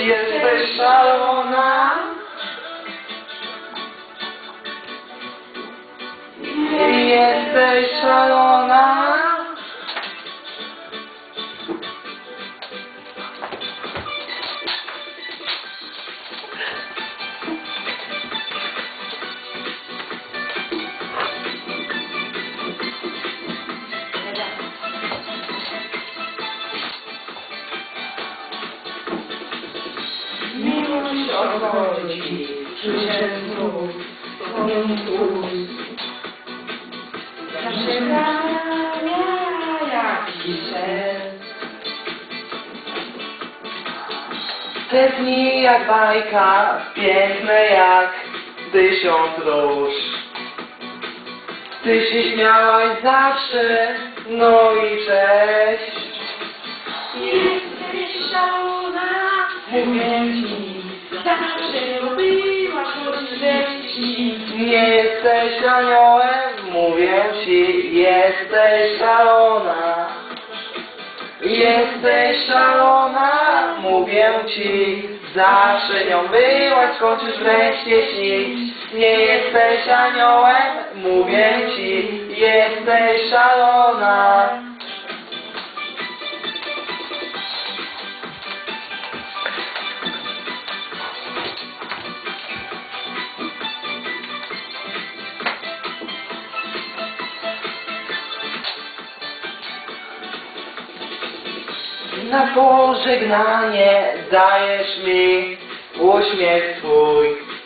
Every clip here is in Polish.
Jesteś szalona. Jesteś szalona. Miłość odchodzi, czuję znów Twoją ust. Zaczynania jakiś sen. Te dni jak bajka, piękne jak 1000 róż. Ty się śmiałaś zawsze, no i cześć. Jesteś szalona, mówię Ci, zawsze lubiłaś choć wieści. Nie jesteś aniołem, mówię Ci, jesteś szalona. Jesteś szalona, mówię Ci, zawsze nią byłaś, skończysz wreszcie śnić. Nie jesteś aniołem, mówię Ci, jesteś szalona. Na pożegnanie dajesz mi uśmiech twój.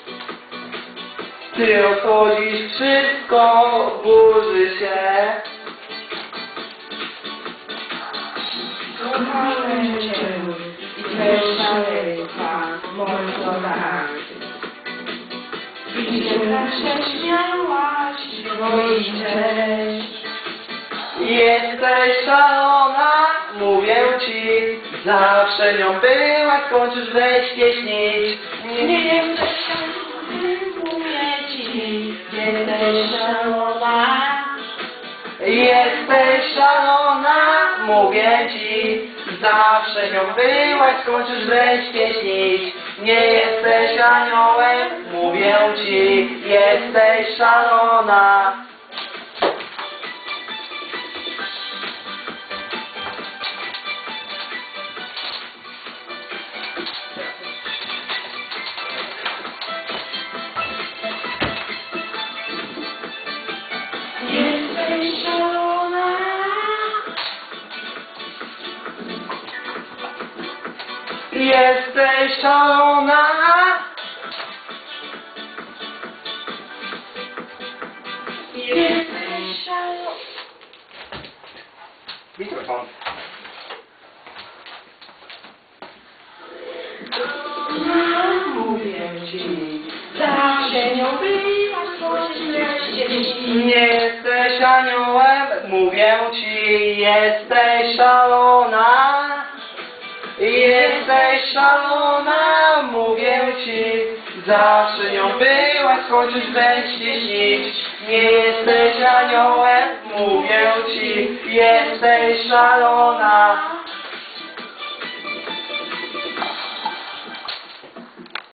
Ty odchodzisz, wszystko burzy się. Kochałem Cię i Twoje szaleństwa, mocno tak. I się zawsze śmiałaś, no i cześć. Jesteś szalona, mówię Ci, zawsze nią byłaś, skończysz wreszcie śnić. Nie jesteś szalony, mówię Ci, jesteś szalona. Jesteś szalona, mówię Ci, zawsze nią byłaś, skończysz wreszcie śnić. Nie jesteś aniołem, mówię Ci, jesteś szalona. Jesteś szalona. Jesteś szalona. Jesteś szalona. Mikrofon. Mówię Ci, zawsze nią byłaś, choć wreszcie śni. Nie jesteś aniołem, mówię Ci, jesteś szalona. Jesteś szalona, mówię Ci, zawsze nią byłaś, skończysz wreszcie śnić. Nie jesteś aniołem, mówię Ci, jesteś szalona.